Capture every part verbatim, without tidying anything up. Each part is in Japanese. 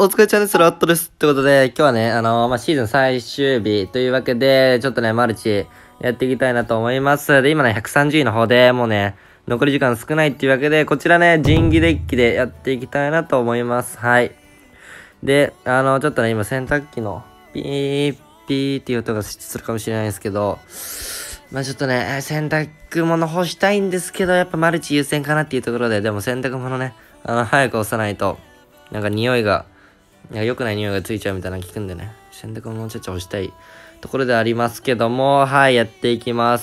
お疲れちゃんです。ラットです。ってことで、今日はね、あのー、まあ、シーズン最終日というわけで、ちょっとね、マルチやっていきたいなと思います。で、今ね、ひゃくさんじゅういの方で、もうね、残り時間少ないっていうわけで、こちらね、神器デッキでやっていきたいなと思います。はい。で、あのー、ちょっとね、今洗濯機のピーピーっていう音がするかもしれないですけど、まあちょっとね、洗濯物干したいんですけど、やっぱマルチ優先かなっていうところで、でも洗濯物ね、あの、早く押さないと、なんか匂いが、いや良くない匂いがついちゃうみたいなの聞くんでね、洗濯物をちょっと干したいところでありますけども、はい、やっていきます。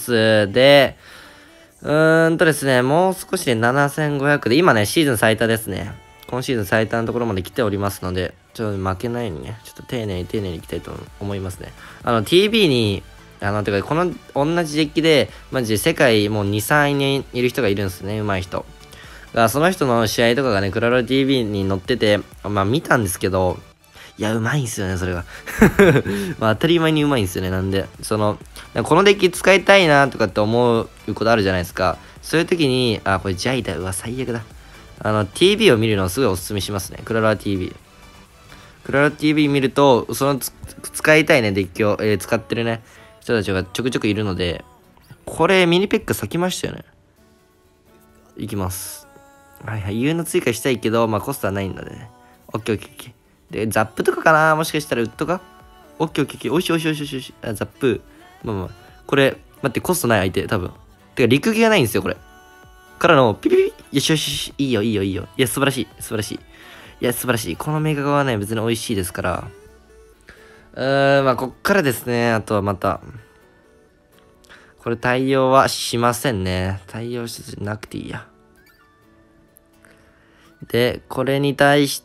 で、うーんとですね、もう少しでななせんごひゃくで、今ね、シーズン最多ですね。今シーズン最多のところまで来ておりますので、ちょっと負けないようにね、ちょっと丁寧に丁寧にいきたいと思いますね。あの、ティービー に、あの、てか、この、同じデッキで、マジで世界もうに、さんいにいる人がいるんですね、上手い人。が、その人の試合とかがね、クラロ ティービー に載ってて、まあ見たんですけど、いや、うまいんすよね、それが。まあ当たり前にうまいんですよね、なんで。その、このデッキ使いたいなとかって思うことあるじゃないですか。そういう時に、あ、これジャイだ、うわ、最悪だ。あの、ティービー を見るのをすごいおすすめしますね、クラロ ティービー。クラロ ティービー 見ると、その使いたいね、デッキを、えー、使ってるね、人たちがちょくちょくいるので、これミニペック咲きましたよね。いきます。はいはい、U の追加したいけど、まあコストはないのでね。オッケーオッケーオッケー。で、ザップとかかな、もしかしたらウッドかオッケーオッケーオッケー。おいしいおいしいおいしいおいしい。あ、ザップ。まあまあ。これ、待って、コストない相手、多分。てか、陸気がないんですよ、これ。からの、ピピピ。よしよしよし。いいよいいよいいよ。いや、素晴らしい。素晴らしい。いや、素晴らしい。このメガガはね、別に美味しいですから。うーん、まあ、こっからですね。あとはまた。これ対応はしませんね。対応しなくていいや。で、これに対して、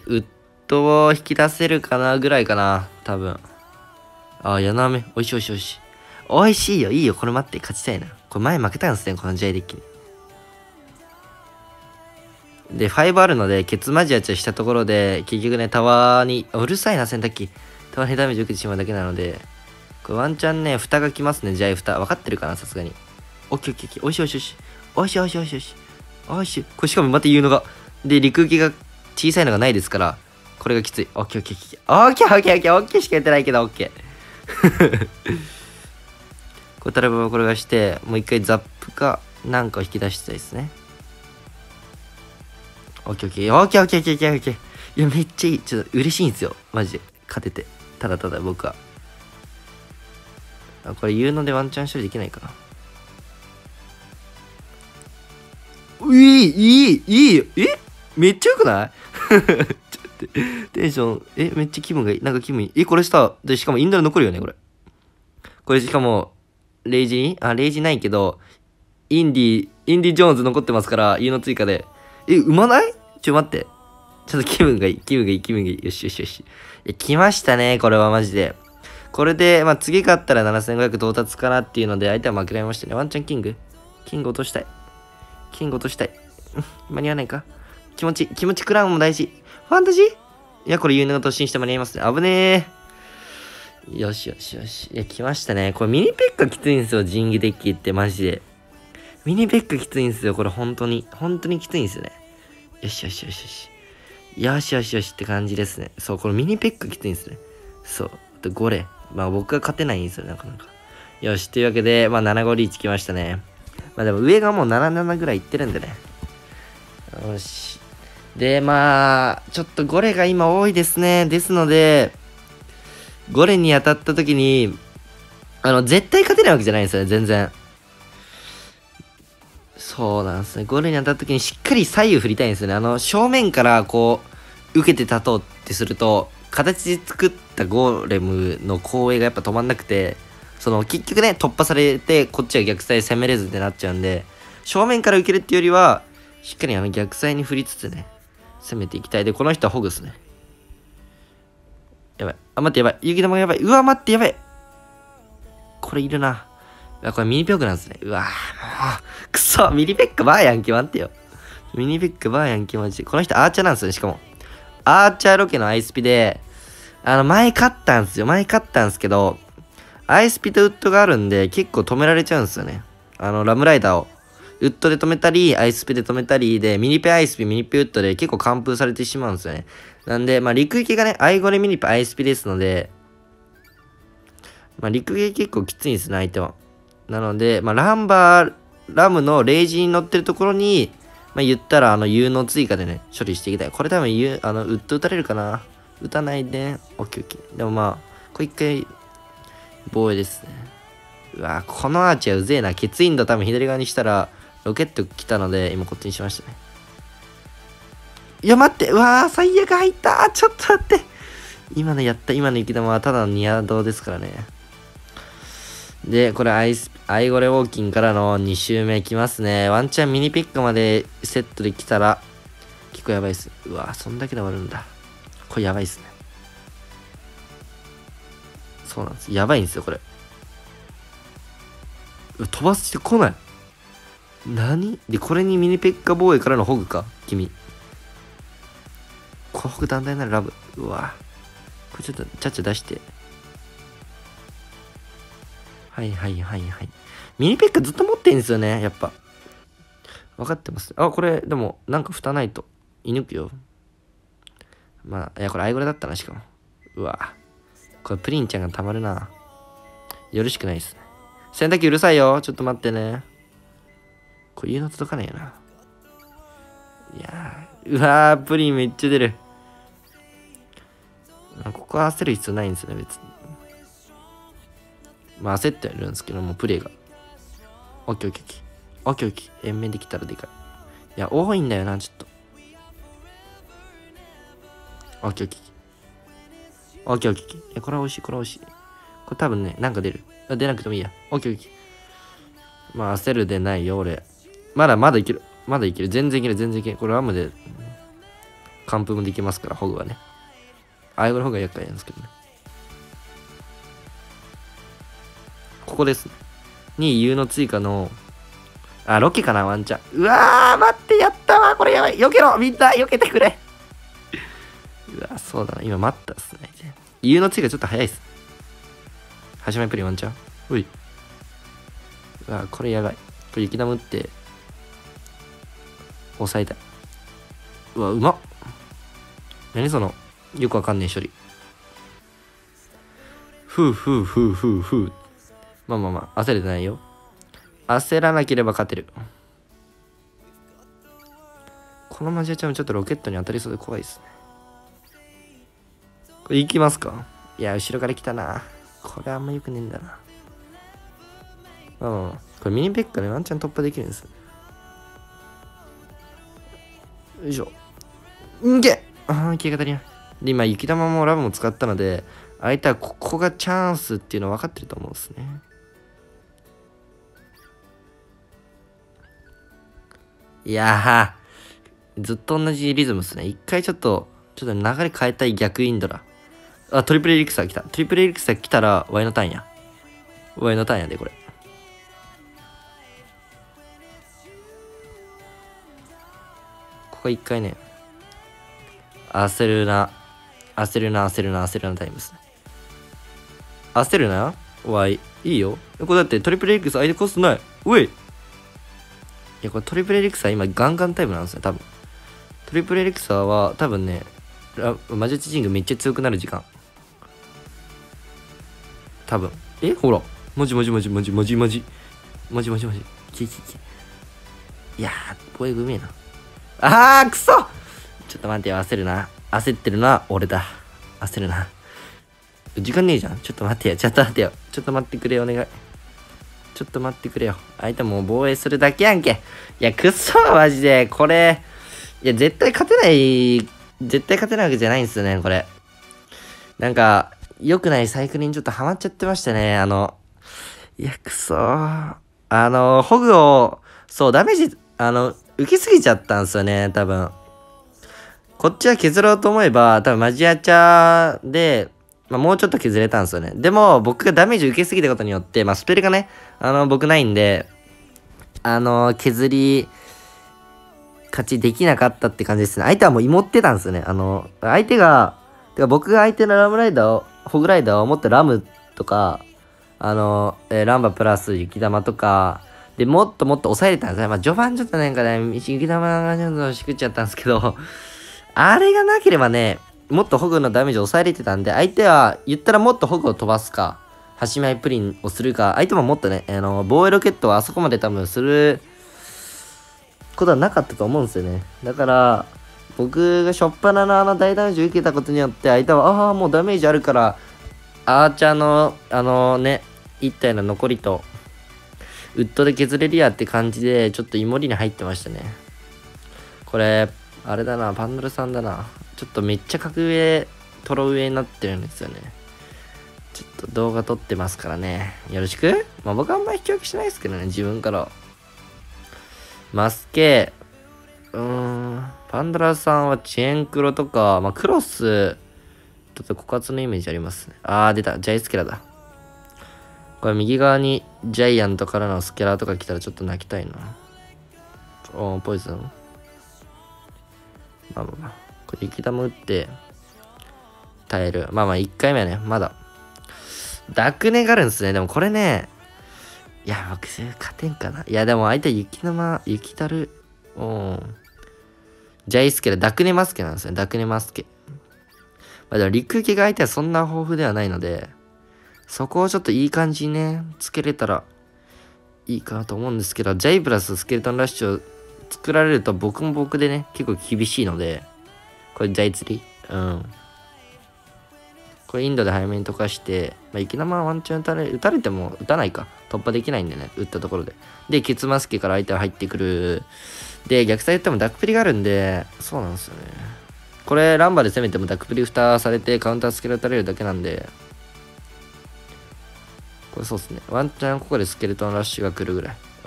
ウッドを引き出せるかなぐらいかな。多分。あ、ヤナメ。おいしいおいしいおいしい。おいしいよ。いいよ。これ待って。勝ちたいな。これ前負けたんですね。このジャイデッキに。で、ファイブあるので、ケツマジアチャしたところで、結局ね、タワーに、うるさいな、洗濯機。タワーにダメージ受けてしまうだけなので、これワンチャンね、蓋が来ますね。ジャイ蓋。分かってるかなさすがに。オッケーオッケーオッケー。おいしいおいしいおいしい。おいしいおいしいおいしいおいしい。おいしい。これしかもまた言うのが。で、陸気が小さいのがないですから、これがきつい。オッケーオッケーオッケー。オッケーオッケーオッケー。オッケーしかやってないけど、オッケー。これ、例えばこれがして、もう一回ザップか、なんかを引き出したいですね。オッケーオッケー。オッケーオッケーオッケーオッケーオッケー。いや、めっちゃいい。ちょっと嬉しいんですよ。マジで。勝てて。ただただ僕は。あ、これ言うのでワンチャン処理できないかな。いい、いい、いい。えめっちゃよくないちょっと待って。テンション、え、めっちゃ気分がいい。なんか気分いい。え、これさ、で、しかもインドル残るよね、これ。これしかも、レイジにあ、レイジないけど、インディ、インディ・ジョーンズ残ってますから、家の追加で。え、うまないちょ、待って。ちょっと気分がいい、気分がいい、気分がいい。よしよしよし。え、来ましたね、これはマジで。これで、まあ、次勝ったらななせんごひゃく到達かなっていうので、相手は負けられましたね。ワンチャンキングキング落としたい。キング落としたい。間に合わないか気持ち、気持ちクラウンも大事。ファンタジーいや、これ有能突進して間に合いますね。危ねえ。よしよしよし。いや、来ましたね。これミニペッカきついんですよ。ジンギデッキってマジで。ミニペッカきついんですよ。これ本当に。本当にきついんですよね。よしよしよしよし。よしよしよしって感じですね。そう、これミニペッカきついんですね。そう。あとゴレ。まあ僕は勝てないんですよ、なかなか。よし、というわけで、まあななごリーチ来ましたね。まあでも上がもうななななぐらいいってるんでね。よし。で、まあ、ちょっとゴレが今多いですね。ですので、ゴレに当たった時に、あの、絶対勝てないわけじゃないんですよね、全然。そうなんですね。ゴレに当たった時にしっかり左右振りたいんですよね。あの、正面からこう、受けて立とうってすると、形で作ったゴーレムの攻撃がやっぱ止まんなくて、その、結局ね、突破されて、こっちは逆サイ攻めれずってなっちゃうんで、正面から受けるっていうよりは、しっかりあの逆サイに振りつつね、攻めていきたい。で、この人はホグスね。やばい。あ、待って、やばい。雪玉がやばい。うわ、待って、やばい。これいるな。うわ、これミニペックなんですね。うわ、もう、くそ、ミニペックバーやんけ、待ってよ。ミニペックバーやんけ、マジで。この人アーチャーなんですよね、しかも。アーチャーロケのアイスピで、あの、前勝ったんですよ。前勝ったんですけど、アイスピとウッドがあるんで、結構止められちゃうんですよね。あの、ラムライダーを。ウッドで止めたり、アイスピで止めたりで、ミニペアイスピ、ミニペウッドで結構完封されてしまうんですよね。 なんで、まあ、陸行きがね、アイゴレミニパアイスピですので、まあ、陸行き結構きついんですね、相手は。なので、まあ、ランバー、ラムのレイジに乗ってるところに、まあ、言ったら、あの、U の追加でね、処理していきたい。これ多分 U、あの、ウッド打たれるかな。打たないで、オッケーオッケー。でもまあ、これ一回、防衛ですね。うわこのアーチはうぜえな。欠員度多分左側にしたら、ロケット来たので、今こっちにしましたね。いや、待って。うわー、最悪入ったちょっと待って。今のやった、今の雪玉はただのニアドですからね。で、これアイス、アイゴレウォーキンからのに周目きますね。ワンチャンミニピックまでセットできたら、結構やばいっす。うわそんだけで終わるんだ。これやばいっすね。そうなんです。やばいんですよ、これ。飛ばしてこない。何で、これにミニペッカ防衛からのホグか君。このホグ団体ならラブ。うわこれちょっと、ちゃっちゃ出して。はいはいはいはい。ミニペッカずっと持ってんですよね、やっぱ。分かってます。あ、これ、でも、なんか蓋ないと。射抜くよ。まあ、いや、これアイゴレだったな、しかも。うわこれプリンちゃんがたまるな。よろしくないですね。洗濯機うるさいよ。ちょっと待ってね。これ家の届かないよな。いやー、うわー、プリンめっちゃ出る。ここは焦る必要ないんですよね、別に。まあ焦ってはいるんですけども、プレイが。オッケーオッケーオッケー。オッケーオッケー。延命できたらでかい。いや、多いんだよな、ちょっと。オッケーオッケー。オッケーオッケー。いや、これは美味しい、これは美味しい。これ多分ね、なんか出る。出なくてもいいや。オッケーオッケー。まあ焦るでないよ、俺。まだまだいける。まだいける。全然いける、全然いける。これラムで、完封もできますから、ホグはね。アイゴの方が厄介なんですけどね。ここです。に U の追加の、あ、ロケかな、ワンチャン。うわー、待って、やったわ、これやばい。避けろ、みんな、避けてくれ。うわ、そうだな、今待ったっすね。U の追加ちょっと早いっす。始めプリワンチャン。うい。うわ、これやばい。これ雪玉打って、抑えたい。うわ、うまっ。何その、よくわかんねえ処理。ふうふうふうふうふう。まあまあまあ、焦れてないよ。焦らなければ勝てる。このマジアちゃんもちょっとロケットに当たりそうで怖いですね。これ行きますか？いや、後ろから来たな。これあんま良くねえんだな。まあまあまあ、これミニペッカでワンチャン突破できるんです。よいしょ。んげあー、消え方に。で、今、雪玉もラブも使ったので、相手はここがチャンスっていうの分かってると思うんですね。いやー、ずっと同じリズムですね。一回ちょっと、ちょっと流れ変えたい逆インドラ。あ、トリプルエリクサー来た。トリプルエリクサー来たら、ワイのターンや。ワイのターンやで、これ。ここ一回ね、焦るな。焦るな、焦るな、焦るなタイムですね。焦るなワイ。いいよ。これだってトリプルエリクサー相手コストない。うい。いや、これトリプルエリクサー今ガンガンタイムなんですよ、多分。トリプルエリクサーは多分ね、マジャチジングめっちゃ強くなる時間。多分。えほら。マジマジマジマジマジマジ。マジマジマジ。キキキ。いやー、ボエグうめえな。あー、くそちょっと待ってよ、焦るな。焦ってるのは俺だ。焦るな。時間ねえじゃん。ちょっと待ってよ。ちょっと待ってよ。ちょっと待ってくれよ、お願い。ちょっと待ってくれよ。相手もう防衛するだけやんけ。いや、くっそマジで。これ。いや、絶対勝てない。絶対勝てないわけじゃないんですよね、これ。なんか、良くないサイクルにちょっとハマっちゃってましたね。あの、いや、くそー。あの、ホグを、そう、ダメージ、あの、受けすぎちゃったんですよね、多分。こっちは削ろうと思えば、多分マジアチャで、まあ、もうちょっと削れたんですよね。でも、僕がダメージ受けすぎたことによって、まあ、スペルがね、あの、僕ないんで、あの、削り、勝ちできなかったって感じですね。相手はもう芋ってたんですよね。あの、相手が、てか僕が相手のラムライダーを、ホグライダーをもっとラムとか、あの、えー、ランバプラス雪玉とか、で、もっともっと抑えれたんですね。まあ、序盤ちょっとなんかね、雪玉がちょっとしくっちゃったんですけど、あれがなければね、 もっとホグのダメージを抑えれてたんで、相手は言ったらもっとホグを飛ばすか、端前プリンをするか、相手ももっとね、あの、防衛ロケットはあそこまで多分することはなかったと思うんですよね。だから、僕がしょっぱなのあの大ダメージを受けたことによって、相手は、ああ、もうダメージあるから、アーチャーの、あのね、一体の残りと、ウッドで削れるやって感じで、ちょっとイモリに入ってましたね。これ、あれだな、パンドルさんだな。ちょっとめっちゃ格上、トロ上になってるんですよね。ちょっと動画撮ってますからね。よろしく。まあ僕はあんまり引き分けしないですけどね、自分から。マスケ、うーん、パンドラさんはチェーンクロとか、まあクロス、ちょっと枯渇のイメージありますね。あー、出た。ジャイスケラだ。これ右側にジャイアントからのスケラーとか来たらちょっと泣きたいな。おー、ポイズン。まあまあまあ。これ雪玉打って、耐える。まあまあいっかいめはね、まだ。ダクネがあるんですね。でもこれね、いや、僕、勝てんかな。いや、でも相手雪玉、雪だる。うん。ジャイスケラ、ダクネマスケなんですね。ダクネマスケ。まあでも陸受けが相手はそんな豊富ではないので、そこをちょっといい感じにね、つけれたらいいかなと思うんですけど、ジャイプラススケルトンラッシュを作られると僕も僕でね、結構厳しいので、これジャイ釣り。うん。これインドで早めに溶かして、まあ、雪玉はワンチャン打たれ、打たれても打たないか。突破できないんでね、打ったところで。で、ケツマスケから相手は入ってくる。で、逆サイ打ってもダックプリがあるんで、そうなんですよね。これ、ランバで攻めてもダックプリ蓋されてカウンタースケル打たれるだけなんで、これそうっすね。ワンチャンここでスケルトンラッシュが来るぐらい。うん。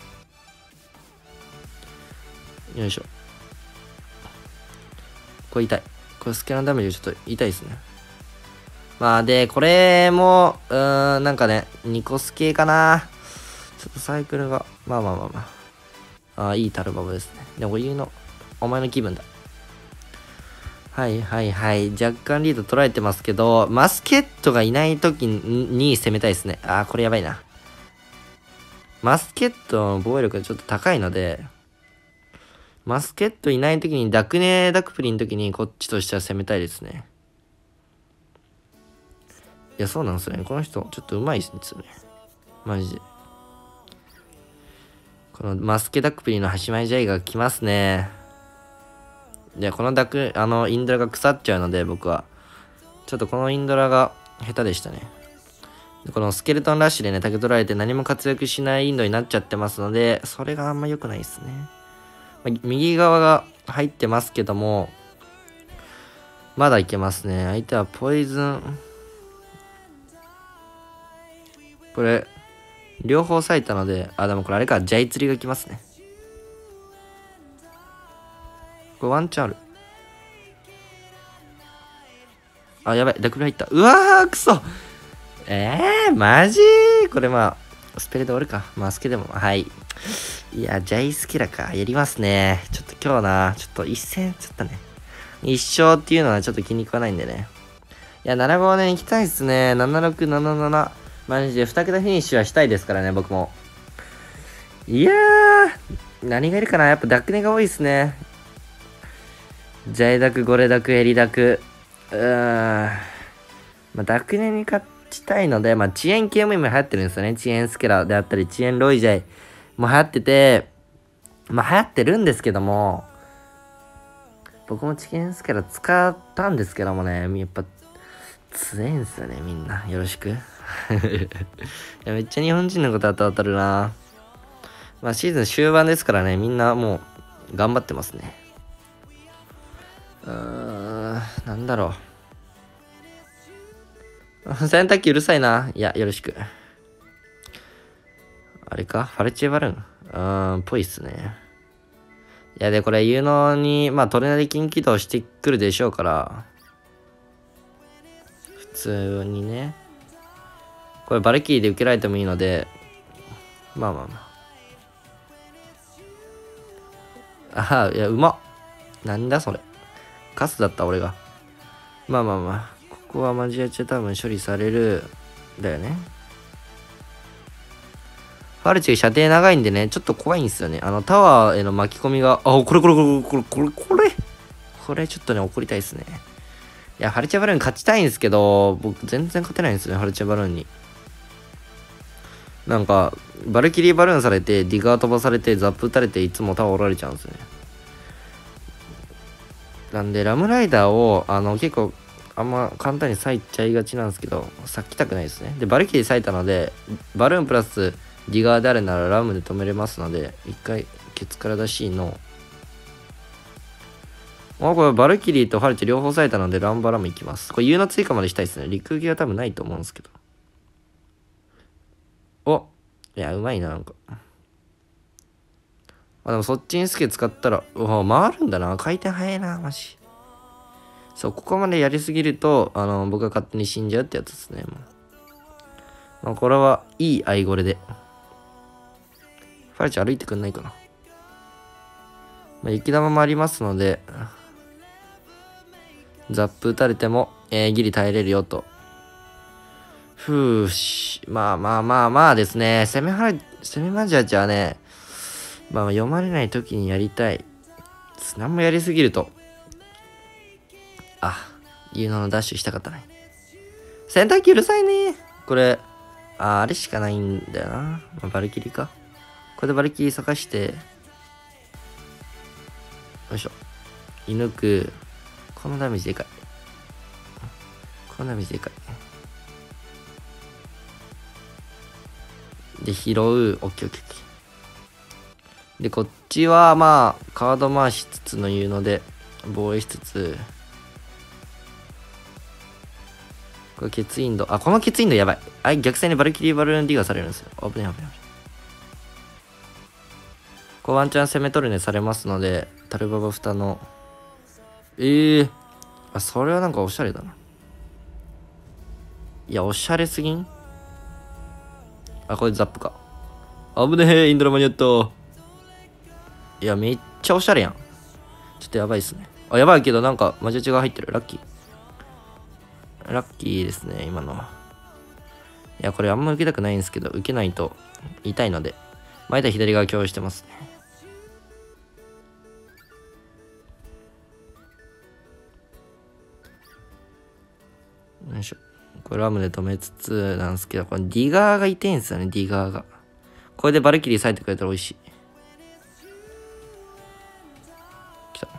よいしょ。これ痛い。これスケランダメージちょっと痛いですね。まあで、これも、うーん、なんかね、ニコス系かな。ちょっとサイクルが、まあまあまあまあ。ああ、いいタルバブですね。でも、お湯の、お前の気分だ。はいはいはい。若干リード取られてますけど、マスケットがいない時に攻めたいですね。ああ、これやばいな。マスケットの防衛力がちょっと高いので、マスケットいない時にダクネダクプリの時にこっちとしては攻めたいですね。いや、そうなんですよね。この人、ちょっと上手いですよね。マジで。このマスケダクプリの端前ジャイが来ますね。で、このダク、あの、インドラが腐っちゃうので、僕は。ちょっとこのインドラが下手でしたね。このスケルトンラッシュでね、竹取られて何も活躍しないインドになっちゃってますので、それがあんま良くないですね。まあ、右側が入ってますけども、まだいけますね。相手はポイズン。これ、両方割いたので、あ、でもこれあれか、ジャイ釣りが来ますね。これワンチャンある。あ、やばい、ダクル入った。うわー、くそえー、マジこれまあ、スペルで終わるか。まあ、スケでも、はい。いや、ジャイスキラか。やりますね。ちょっと今日な、ちょっと一戦、ちょっとね。一勝っていうのはちょっと気に食わないんでね。いや、ななごね、行きたいっすね。ななろく、なななな。マジでに桁フィニッシュはしたいですからね、僕も。いやー、何がいるかな。やっぱダクネが多いっすね。ジャイダク、ゴレダク、エリダク。うーん。まあ、ダクネに勝ちたいので、まあ、遅延系も今流行ってるんですよね。遅延スケラであったり、遅延ロイジャイも流行ってて、まあ、流行ってるんですけども、僕も遅延スケラ使ったんですけどもね、やっぱ、強いんすよね、みんな。よろしく。いや、めっちゃ日本人のこと当たるな。まあ、シーズン終盤ですからね、みんなもう、頑張ってますね。うーん、なんだろう。洗濯機うるさいな。いや、よろしく。あれかファルチェバルーンうーん、ぽいっすね。いや、で、これ、有能に、まあ、トレナリ金起動してくるでしょうから、普通にね。これ、バルキリーで受けられてもいいので、まあまあまあ。ああ、いや、うまっ。なんだそれ。カスだった、俺が。まあまあまあ。ここはマジアチェ多分処理される。だよね。ファルチェ射程長いんでね、ちょっと怖いんですよね。あの、タワーへの巻き込みが、あ、これこれこれこれこれこれこれこれちょっとね、怒りたいですね。 や、ハルチャバルーン勝ちたいんですけど、僕全然勝てないんですよね、ハルチャバルーンに。なんか、バルキリーバルーンされて、ディガー飛ばされて、ザップ打たれて、いつもタワー折られちゃうんですよね。なんで、ラムライダーを、あの、結構、あんま簡単に割いちゃいがちなんですけど、割きたくないですね。で、バルキリー割いたので、バルーンプラスディガーであるならラムで止めれますので、一回、ケツから出しの、もうこれバルキリーとハルチ両方割いたので、ランバラムいきます。これ U の追加までしたいですね。陸撃は多分ないと思うんですけど。おいや、うまいな、なんか。あ、でもそっちにスケ使ったら、うわ、回るんだな。回転早いな、マジ。そう、ここまでやりすぎると、あの、僕が勝手に死んじゃうってやつですね、もう。まあ、これはいいアイゴレで。ファルチ歩いてくんないかな。まあ、雪玉もありますので、ザップ打たれても、えー、ギリ耐えれるよと。ふうし、まあまあまあまあですね。攻めはら、攻めマジャージはね、まあ読まれない時にやりたい。何もやりすぎると。あ、いうののダッシュしたかったね。洗濯機うるさいね。これ、あ、あれしかないんだよな。まあ、バルキリか。これでバルキリ探して、よいしょ。射抜く。このダメージでかい。このダメージでかい。で、拾う。オッケーオッケーオッケー。で、こっちは、まあ、カード回しつつのいうので、防衛しつつ、これ、欠インド。あ、この欠インドやばい。あ、逆サイにバルキリーバルーンディガーされるんですよ。危ない危ない。こうワンチャン攻め取るねされますので、タルババ蓋の。ええー。あ、それはなんかおしゃれだな。いや、おしゃれすぎん？あ、これザップか。危ねえ、インドラ間に合った。いや、めっちゃおしゃれやん。ちょっとやばいっすね。あ、やばいけどなんか魔術が入ってる。ラッキー。ラッキーですね、今のは。いや、これあんま受けたくないんですけど、受けないと痛いので、前田左側共有してますね。よいしょ。これラムで止めつつなんですけど、このディガーが痛いんですよね、ディガーが。これでバルキリー割いてくれたら美味しい。来た。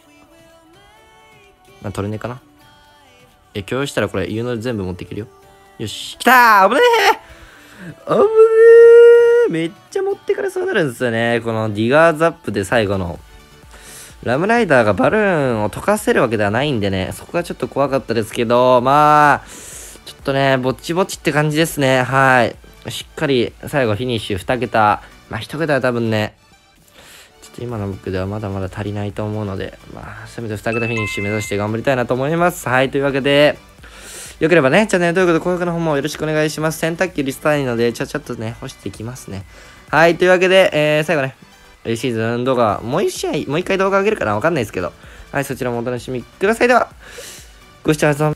まあ、取れねえかな。え、共有したらこれ、言うので全部持っていけるよ。よし。来たー危ねえ危ねえめっちゃ持ってかれそうになるんですよね。このディガーザップで最後の。ラムライダーがバルーンを溶かせるわけではないんでね、そこがちょっと怖かったですけど、まあ、ちょっとね、ぼちぼちって感じですね。はい。しっかり最後フィニッシュに桁。まあいち桁は多分ね、ちょっと今の僕ではまだまだ足りないと思うので、まあ、せめてに桁フィニッシュ目指して頑張りたいなと思います。はい、というわけで、よければね、チャンネル登録と高評価の方もよろしくお願いします。洗濯機リストないので、ちゃちゃっとね、干していきますね。はい、というわけで、えー、最後ね、シーズン動画、もう一試合、もう一回動画上げるかなわかんないですけど、はい、そちらもお楽しみください。では、ご視聴ありがとうございました。